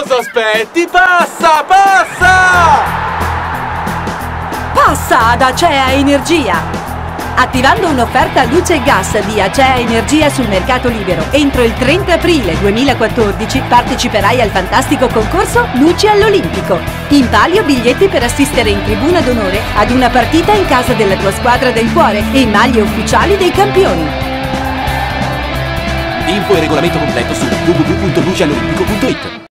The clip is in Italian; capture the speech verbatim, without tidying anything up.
Cosa aspetti? Passa, passa! Passa ad Acea Energia! Attivando un'offerta luce e gas di Acea Energia sul mercato libero, entro il trenta aprile duemilaquattordici parteciperai al fantastico concorso Luci all'Olimpico. In palio biglietti per assistere in tribuna d'onore ad una partita in casa della tua squadra del cuore e maglie ufficiali dei campioni. Info e regolamento completo su w w w punto luci all'olimpico punto it.